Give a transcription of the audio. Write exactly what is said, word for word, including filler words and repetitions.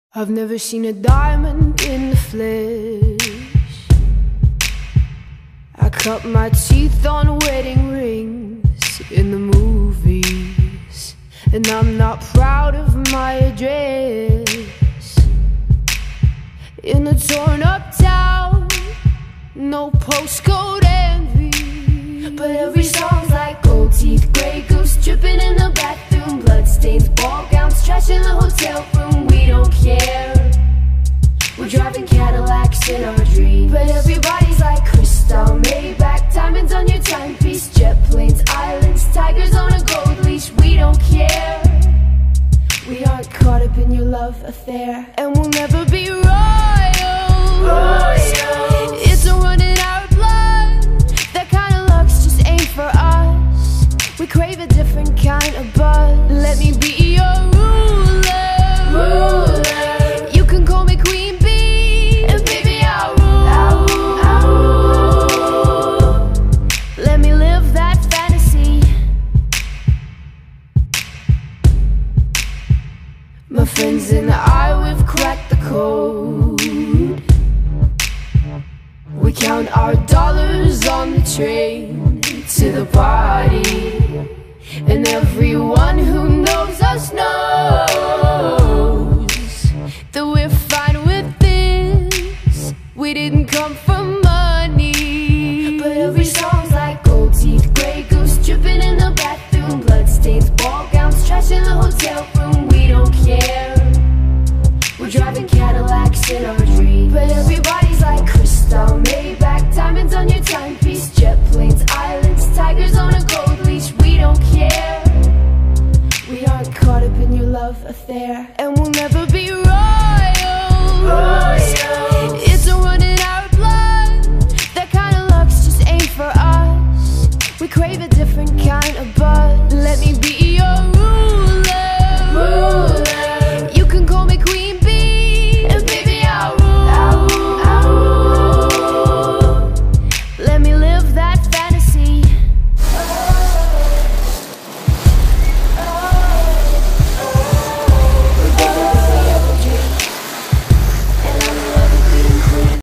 I've never seen a diamond in the flesh. I cut my teeth on wedding rings in the movies, and I'm not proud of my address. In a torn up town, no postcode envy, but every song's like gold teeth, grey goose dripping in the bathroom, bloodstains, ball gowns, trash in the hotel room. We don't care, we're driving Cadillacs in our dreams, but everybody's like crystal, Maybach, diamonds on your timepiece, jet planes, islands, tigers on a gold leash. We don't care, we aren't caught up in your love affair, and we'll never be royals. Royals. It's a run in our blood, that kind of luck's just ain't for us. We crave a different kind of buzz. Let me be your ruler, ruler. You can call me Queen Bee, and baby I'll rule, I'll rule, I'll rule. Let me live that fantasy. My friends and I, we've cracked the code. We count our dollars on the train to the party, and everyone who knows us knows that we're fine with this. We didn't come for money, but every song's like gold teeth, grey goose dripping in the bathroom, bloodstains, ball gowns, trash in the hotel room. We don't care, we're driving Cadillacs in our dreams, but everybody's like crystal, Maybach, diamonds on your timepiece, jet planes, islands, tigers on a gold leash. We don't care, we aren't caught up in your love affair, and we'll never be royals. Royals. It's a run in our blood, that kind of luck's just ain't for us. We crave a different kind of buzz. Let me be